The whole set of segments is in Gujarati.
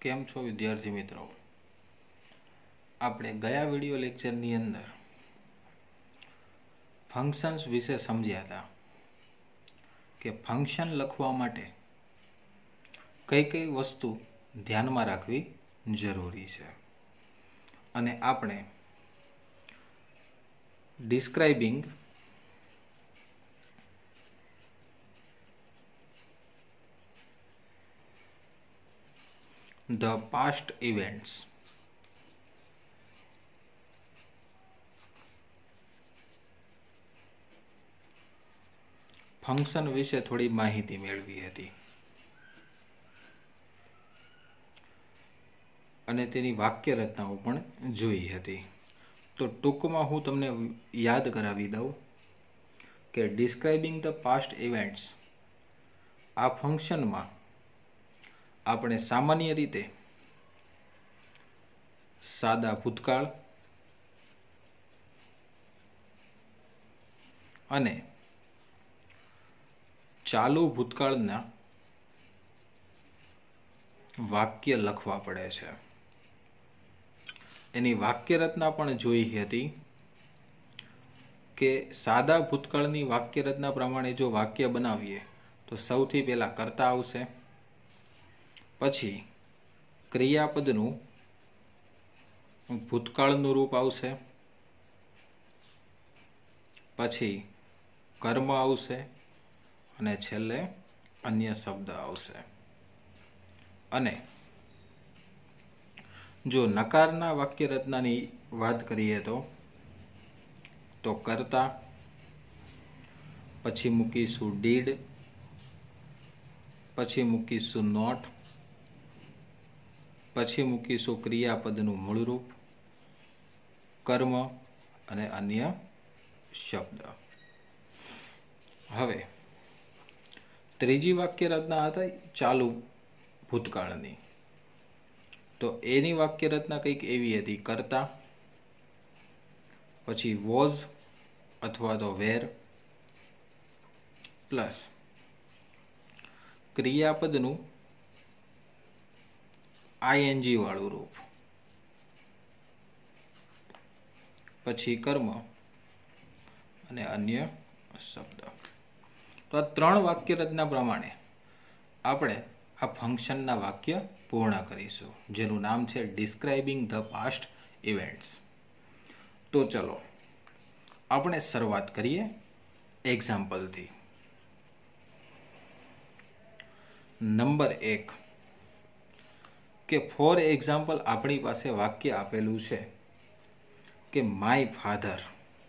કેમ છો વિદ્યાર્થી મિત્રો? આપણે ગયા વિડિયો લેક્ચરની અંદર ફંક્શન્સ વિશે સમજ્યા હતા કે ફંક્શન લખવા માટે કઈ કઈ વસ્તુ ધ્યાનમાં રાખવી જરૂરી છે અને આપણે describing the past events function વિશે થોડી માહિતી મેળવી હતી અને તેની વાક્ય રચનાઓ પણ જોઈ હતી. તો ટૂંકમાં હું તમને યાદ કરાવી દઉં કે ડિસ્ક્રાઇબિંગ ધ પાસ્ટ ઇવેન્ટ્સ આ ફંક્શનમાં આપણે સામાન્ય રીતે સાદા ભૂતકાળ અને ચાલુ ભૂતકાળના વાક્ય લખવા પડે છે. એની વાક્ય રચના પણ જોઈ હતી કે સાદા ભૂતકાળની વાક્ય રચના પ્રમાણે જો વાક્ય બનાવીએ તો સૌથી પહેલા કર્તા આવશે, પછી ક્રિયાપદનું ભૂતકાળનું રૂપ આવશે, પછી કર્મ આવશે અને છેલ્લે અન્ય શબ્દ આવશે. અને જો નકારના વાક્ય રચનાની વાત કરીએ તો કર્તા, પછી મૂકીશું ડીડ, પછી મૂકીશું નોટ, પછી મૂકીશું ક્રિયાપદનું મૂળરૂપ, કર્મ અને અન્ય શબ્દ. હવે ત્રીજી વાક્ય રચના હતા ચાલુ ભૂતકાળની. તો એની વાક્ય રચના કંઈક એવી હતી: કર્તા, પછી વોઝ અથવા તો વેર, પ્લસ ક્રિયાપદનું આઈએનજી વાળું રૂપ, પછી કર્મ અને અન્ય શબ્દ. તો આ ત્રણ વાક્ય રચના પ્રમાણે આપણે આ ફંક્શનના વાક્ય પૂર્ણ કરીશું, જેનું નામ છે ડિસ્ક્રાઇબિંગ ધ પાસ્ટ ઇવેન્ટ્સ. તો ચલો આપણે શરૂઆત કરીએ એક્ઝામ્પલથી. નંબર 1 કે ફોર એક્ઝામ્પલ આપણી પાસે વાક્ય આપેલું છે કે માય ફાધર.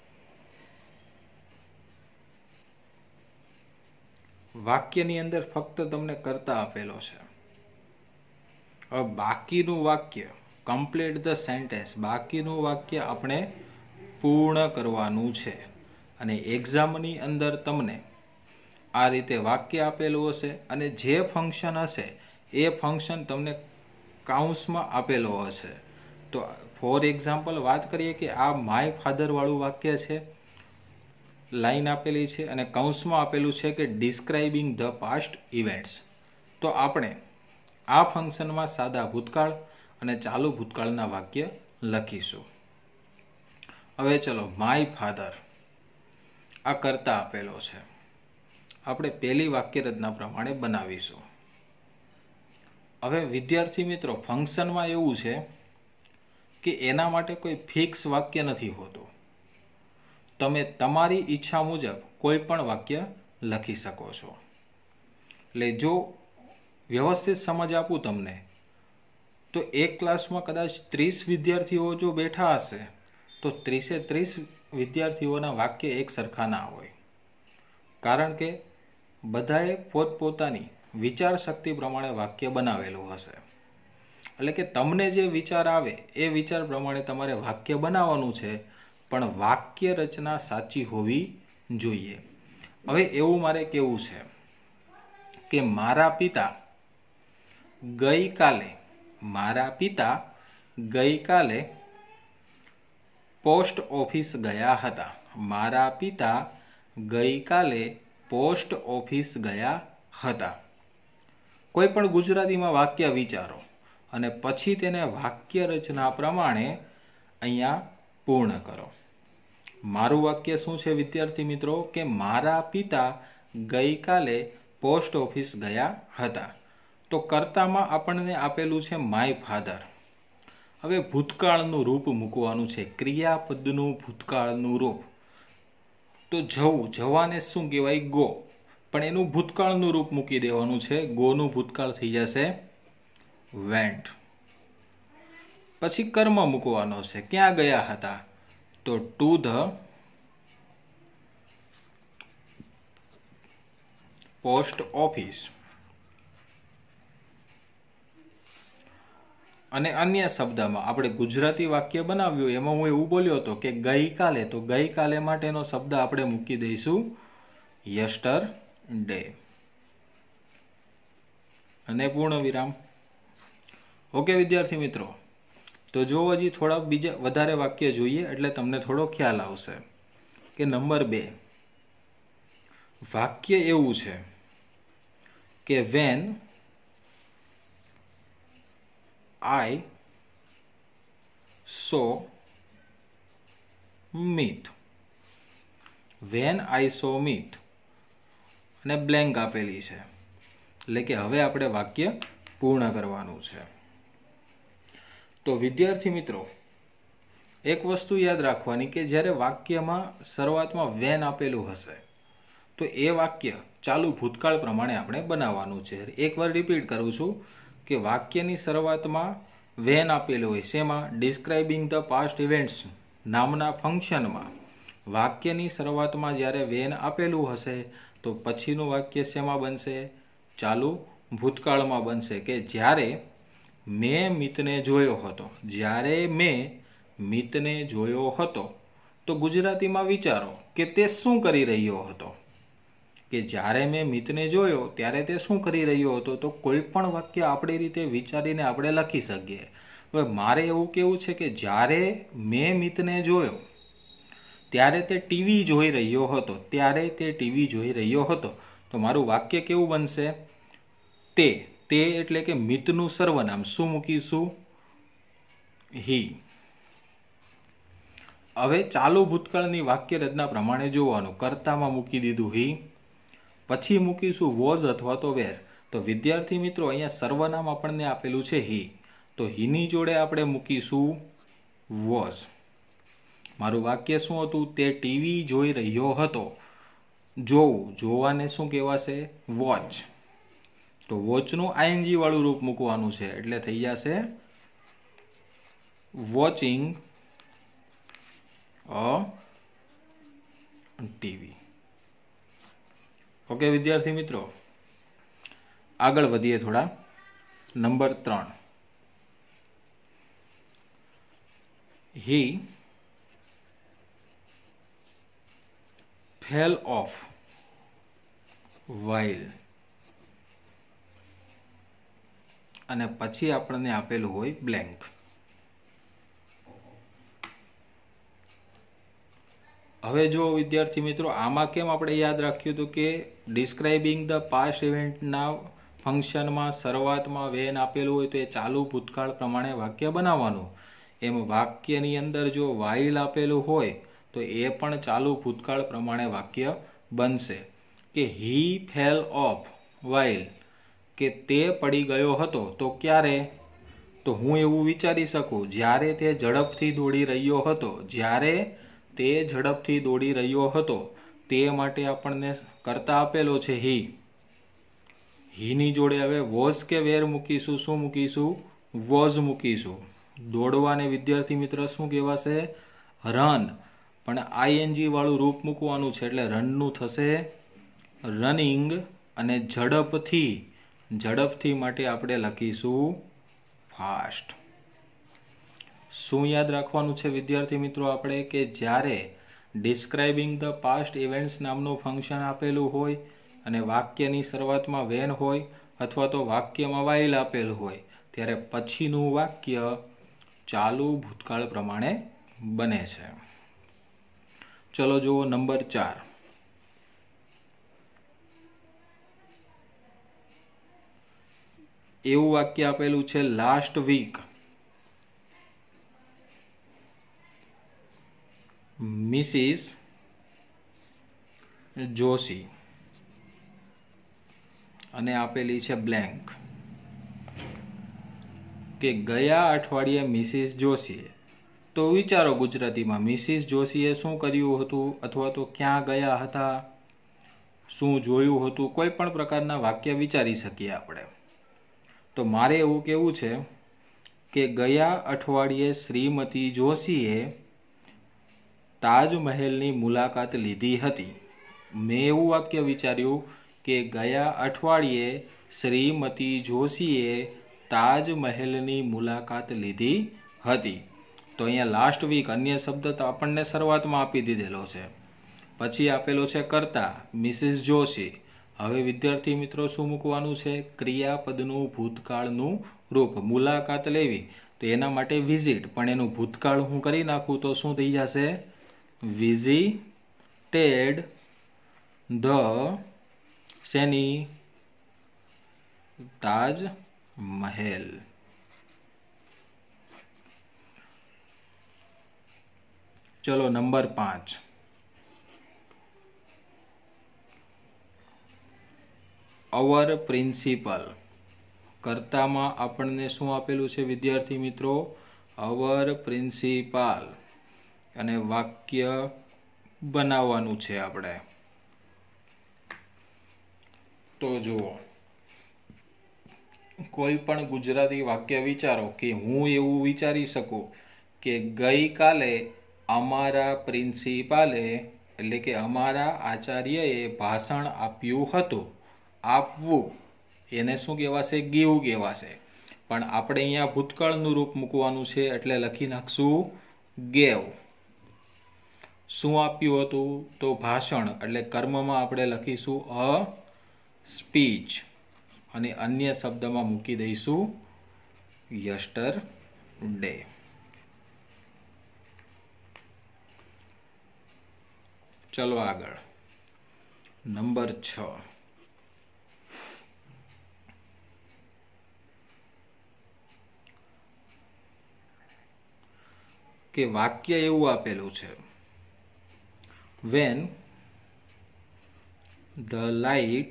વાક્યની અંદર ફક્ત તમને કર્તા આપેલો છે. હવે બાકીનું વાક્ય કમ્પ્લીટ ધ સેન્ટેન્સ, બાકીનું વાક્ય આપણે પૂર્ણ કરવાનું છે. અને એક્ઝામની અંદર તમને આ રીતે વાક્ય આપેલું હશે અને જે ફંક્શન હશે એ ફંક્શન તમને કાઉન્સમાં આપેલો હશે. તો ફોર એક્ઝામ્પલ વાત કરીએ કે આ માય ફાધર વાળું વાક્ય છે, લાઈન આપેલી છે અને કૌંસમાં આપેલું છે કે ડિસ્ક્રાઇબિંગ ધ પાસ્ટ ઇવેન્ટ્સ. તો આપણે આ ફંક્શનમાં સાદા ભૂતકાળ અને ચાલુ ભૂતકાળના વાક્ય લખીશું. હવે ચલો, માય ફાધર આ કર્તા આપેલો છે, આપણે પહેલી વાક્ય રચના પ્રમાણે બનાવીશું. હવે વિદ્યાર્થી મિત્રો, ફંક્શનમાં એવું છે કે એના માટે કોઈ ફિક્સ વાક્ય નથી હોતું. તમે તમારી ઈચ્છા મુજબ કોઈ પણ વાક્ય લખી શકો છો. એટલે જો વ્યવસ્થિત સમજ આપું તમને, તો એક ક્લાસમાં કદાચ 30 વિદ્યાર્થીઓ જો બેઠા હશે તો 30 વિદ્યાર્થીઓના વાક્ય એક સરખા ના હોય, કારણ કે બધાએ પોતપોતાની વિચાર શક્તિ પ્રમાણે વાક્ય બનાવેલું હશે. એટલે કે તમને જે વિચાર આવે એ વિચાર પ્રમાણે તમારે વાક્ય બનાવવાનું છે, પણ વાક્ય રચના સાચી હોવી જોઈએ. હવે એવું મારે કેવું છે કે મારા પિતા ગઈકાલે પોસ્ટ ઓફિસ ગયા હતા. મારા પિતા ગઈકાલે પોસ્ટ ઓફિસ ગયા હતા. કોઈ પણ ગુજરાતીમાં વાક્ય વિચારો. અને પછી તેને વાક્ય રચના પ્રમાણે અહીંયા પૂર્ણ કરો. મારું વાક્ય શું છે વિદ્યાર્થી મિત્રો? કે મારા પિતા ગઈકાલે પોસ્ટ ઓફિસ ગયા હતા. તો કર્તામાં આપણને આપેલું છે માય ફાધર. હવે ભૂતકાળનું રૂપ મૂકવાનું છે, ક્રિયાપદનું ભૂતકાળનું રૂપ. તો જવું, જવાને શું કહેવાય? ગો. પણ એનું ભૂતકાળનું રૂપ મૂકી દેવાનું છે. ગોનું ભૂતકાળ થઈ જશે વેન્ટ. પછી કર્મ મૂકવાનો છે. ક્યાં ગયા હતા? તો ટુ ધ પોસ્ટ ઓફિસ. અને અન્ય શબ્દમાં આપણે ગુજરાતી વાક્ય બનાવ્યું એમાં હું એવું બોલ્યો હતો કે ગઈકાલે, તો ગઈકાલે માટેનો શબ્દ આપણે મૂકી દઈશું યસ્ટરડે અને પૂર્ણ વિરામ. ઓકે વિદ્યાર્થી મિત્રો, તો જો હજી થોડા બીજા વધારે વાક્ય જોઈએ એટલે તમને થોડો ખ્યાલ આવશે. કે નંબર 2 વાક્ય એવું છે કે when I saw meat. when I saw meat અને બ્લેન્ક આપેલી છે, એટલે કે હવે આપણે વાક્ય પૂર્ણ કરવાનું છે. તો વિદ્યાર્થી મિત્રો, એક વસ્તુ યાદ રાખવાની કે જ્યારે વાક્યમાં શરૂઆતમાં વેન આપેલું હશે તો એ વાક્ય ચાલુ ભૂતકાળ પ્રમાણે આપણે બનાવવાનું છે. એકવાર રિપીટ કરું છું કે વાક્યની શરૂઆતમાં વેન આપેલું હોય, શેમાં? ડિસ્ક્રાઇબિંગ ધ પાસ્ટ ઇવેન્ટ્સ નામના ફંક્શનમાં વાક્યની શરૂઆતમાં જ્યારે વેન આપેલું હશે તો પછીનું વાક્ય શેમાં બનશે? ચાલુ ભૂતકાળમાં બનશે. કે જ્યારે મેં મિતને જોયો હતો. જ્યારે મેં મિતને જોયો હતો. તો ગુજરાતીમાં વિચારો કે તે શું કરી રહ્યો હતો? કે જ્યારે મેં મિતને જોયો ત્યારે તે શું કરી રહ્યો હતો? તો કોઈ પણ વાક્ય આપણી રીતે વિચારીને આપણે લખી શકીએ. હવે મારે એવું કેવું છે કે જ્યારે મેં મિતને જોયો ત્યારે તે ટીવી જોઈ રહ્યો હતો. ત્યારે તે ટીવી જોઈ રહ્યો હતો. તો મારું વાક્ય કેવું બનશે? તે. તે એટલે કે મિતનું સર્વનામ. શું મૂકીશું? હી. હવે ચાલુ ભૂતકાળની વાક્ય રચના પ્રમાણે જોવાનું. કર્તામાં મૂકી દીધું હી, પછી મૂકીશું વોઝ અથવા તો વેર. તો વિદ્યાર્થી મિત્રો, અહીંયા સર્વનામ આપણને આપેલું છે હી, તો હીની જોડે આપણે મૂકીશું વોઝ. મારું વાક્ય શું હતું? તે ટીવી જોઈ રહ્યો હતો. જોવું, જોવાને શું કહેવાશે? વોચ. તો વોચનું આઈએનજી વાળું રૂપ મૂકવાનું છે, એટલે થઈ જશે વોચિંગ અ ટીવી. ઓકે વિદ્યાર્થી મિત્રો, આગળ વધીએ થોડા. Number 3, he fell off while, અને પછી આપણને આપેલું હોય બ્લેન્ક. હવે જો વિદ્યાર્થી મિત્રો, આમાં કેમ આપણે યાદ રાખ્યું હતું કે ડિસ્ક્રાઇબિંગ ધ પાસ્ટ ઇવેન્ટના ફંક્શનમાં શરૂઆતમાં વેન આપેલું હોય તો એ ચાલુ ભૂતકાળ પ્રમાણે વાક્ય બનાવવાનું. એમ વાક્યની અંદર જો વાઇલ આપેલું હોય તો એ પણ ચાલુ ભૂતકાળ પ્રમાણે વાક્ય બનશે. કે હી ફેલ ઓફ વાઇલ, કે તે પડી ગયો હતો. તો ક્યારે? તો હું એવું વિચારી શકું જ્યારે તે ઝડપથી દોડી રહ્યો હતો. જ્યારે તે ઝડપથી દોડી રહ્યો હતો. તે માટે આપણને કર્તા આપેલો છે હી. હીની જોડે હવે વોઝ કે વેર મૂકીશું? શું મૂકીશું? વોઝ મૂકીશું. દોડવાને વિદ્યાર્થી મિત્ર શું કહેવાશે? રન. પણ આઈએનજી વાળું રૂપ મૂકવાનું છે, એટલે રનનું થશે રનિંગ. અને ઝડપથી, ઝડપથી માટે આપણે લખીશું ફાસ્ટ. શું યાદ રાખવાનું છે વિદ્યાર્થી મિત્રો આપણે? કે જ્યારે ડિસ્ક્રાઇબિંગ ધ પાસ્ટ ઇવેન્ટ્સ નામનું ફંક્શન આપેલું હોય અને વાક્યની શરૂઆતમાં વેન હોય અથવા તો વાક્યમાં વાઇલ આપેલું હોય ત્યારે પછીનું વાક્ય ચાલુ ભૂતકાળ પ્રમાણે બને છે. ચલો જુઓ નંબર 4. એવું વાક્ય આપેલું છે, લાસ્ટ વીક મિસિસ જોશી, અને આપેલી છે બ્લેન્ક, કે ગયા અઠવાડિયે મિસિસ જોશીએ. તો વિચારો ગુજરાતીમાં મિસિસ જોશીએ શું કર્યું હતું, અથવા તો ક્યાં ગયા હતા, શું જોયું હતું, કોઈ પણ પ્રકારના વાક્ય વિચારી શકીએ આપણે. તો મારે એવું કહેવું છે કે ગયા અઠવાડિયે શ્રીમતી જોશીએ તાજમહેલની મુલાકાત લીધી હતી. મેં એવું વાક્ય વિચાર્યું કે ગયા અઠવાડિયે શ્રીમતી જોશીએ તાજમહેલની મુલાકાત લીધી હતી. તો અહીંયા લાસ્ટ વીક અન્ય શબ્દ તો આપણને શરૂઆતમાં આપી દીધેલો છે, પછી આપેલો છે કર્તા મિસિસ જોશી. હવે વિદ્યાર્થી મિત્રો શું મૂકવાનું છે? ક્રિયાપદનું ભૂતકાળનું રૂપ. મુલાકાત લેવી તો એના માટે વિઝિટ, પણ એનું ભૂતકાળ હું કરી નાખું તો શું થઈ જશે? વિઝિટેડ ધ શેની? તાજમહેલ. ચલો નંબર 5. અવર પ્રિન્સિપલ. કર્તામાં આપણને શું આપેલું છે વિદ્યાર્થી મિત્રો? Our principal. અને વાક્ય બનાવવાનું છે આપણે. તો જુઓ, કોઈ પણ ગુજરાતી વાક્ય વિચારો કે હું એવું વિચારી શકું કે ગઈકાલે અમારા પ્રિન્સિપાલે એટલે કે અમારા આચાર્યએ ભાષણ આપ્યું હતું. આપવું એને શું કહેવાશે? ગીવ કહેવાશે. પણ આપણે અહીંયા ભૂતકાળનું રૂપ મૂકવાનું છે એટલે લખી નાખશું ગેવ. શું આપ્યું હતું? તો ભાષણ, એટલે કર્મમાં આપણે લખીશું અ સ્પીચ, અને અન્ય શબ્દમાં મૂકી દઈશું યસ્ટરડે. ચલો આગળ નંબર 6. કે વાક્ય એવું આપેલું છે, when the light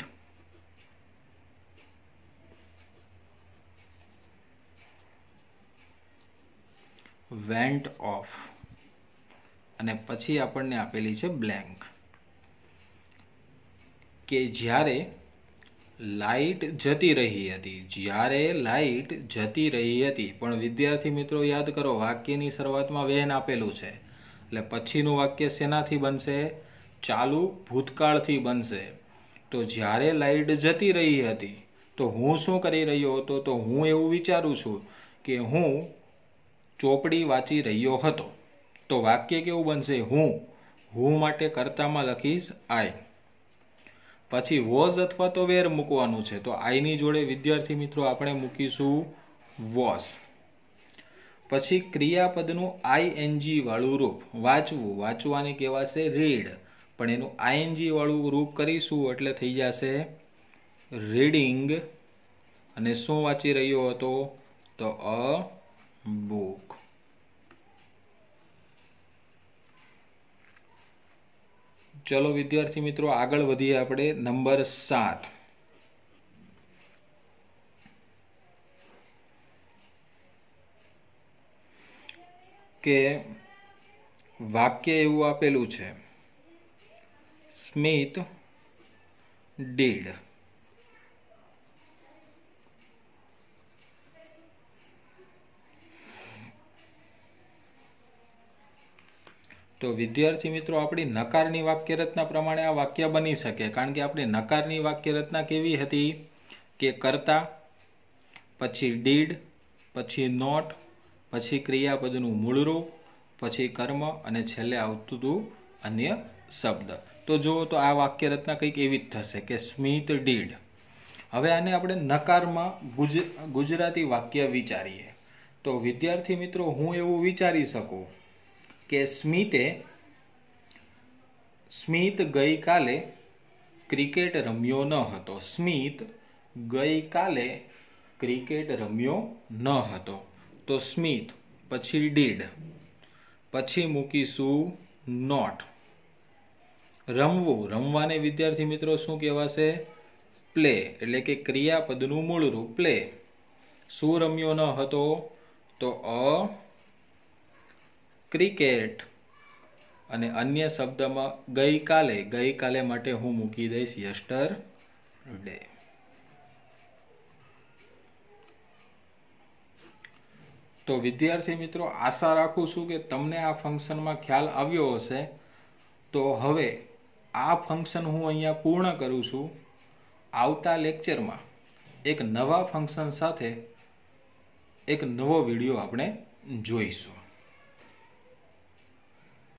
went off, અને પછી આપણને આપેલી છે બ્લેન્ક, કે જ્યારે લાઇટ જતી રહી હતી. જ્યારે લાઇટ જતી રહી હતી. પણ વિદ્યાર્થી મિત્રો યાદ કરો, વાક્યની શરૂઆતમાં વેન આપેલું છે, એટલે પછીનું વાક્ય શેનાથી બનશે? ચાલુ ભૂતકાળથી બનશે. તો જ્યારે લાઇટ જતી રહી હતી તો હું શું કરી રહ્યો હતો? તો હું એવું વિચારું છું કે હું ચોપડી વાંચી રહ્યો હતો. તો વાક્ય કેવું બનશે? હું માટે કર્તામાં લખીશ આઈ. પછી વોઝ અથવા તો વેર મૂકવાનું છે, તો આઈની જોડે વિદ્યાર્થી મિત્રો આપણે મૂકીશું વોઝ. પછી ક્રિયાપદનું આઈએનજી વાળું રૂપ. વાંચવું, વાંચવાને કહેવાશે રીડ, પણ એનું આઈએનજી વાળું રૂપ કરીશું એટલે થઈ જશે રીડિંગ. અને શું વાંચી રહ્યો હતો? તો અ બુક. ચલો વિદ્યાર્થી મિત્રો આગળ વધીએ આપણે નંબર 7. કે વાક્ય એવું આપેલું છે, સ્મિથ ડીડ. તો વિદ્યાર્થી મિત્રો આપણી નકારની વાક્યરચના પ્રમાણે આ વાક્ય બની શકે, કારણ કે આપણી નકારની વાક્યરચના કેવી હતી? કે કર્તા, પછી ડીડ, પછી નોટ, પછી ક્રિયાપદનું મૂળરૂપ, પછી કર્મ, અને છેલ્લે આવતું હતું અન્ય શબ્દ. તો જુઓ તો આ વાક્યરચના કંઈક એવી જ થશે કે સ્મિથ ડીડ. હવે આને આપણે નકારમાં ગુજરાતી વાક્ય વિચારીએ. તો વિદ્યાર્થી મિત્રો હું એવું વિચારી શકું કે સ્મિથ ગઈકાલે ક્રિકેટ રમ્યો ન હતો. સ્મિથ ગઈકાલે ક્રિકેટ રમ્યો ન હતો. તો સ્મિથ, પછી ડીડ, પછી મૂકીશું નોટ. રમવું, રમવાને વિદ્યાર્થી મિત્રો શું કહેવાશે? પ્લે, એટલે કે ક્રિયાપદનું મૂળ રૂપ પ્લે. શું રમ્યો ન હતો? તો અ ક્રિકેટ. અને અન્ય શબ્દમાં ગઈકાલે, ગઈકાલે માટે હું મૂકી દઈશ યસ્ટરડે. તો વિદ્યાર્થી મિત્રો, આશા રાખું છું કે તમને આ ફંક્શનમાં ખ્યાલ આવ્યો હશે. તો હવે આ ફંક્શન હું અહીંયા પૂર્ણ કરું છું. આવતા લેક્ચરમાં એક નવા ફંક્શન સાથે એક નવો વિડીયો આપણે જોઈશું.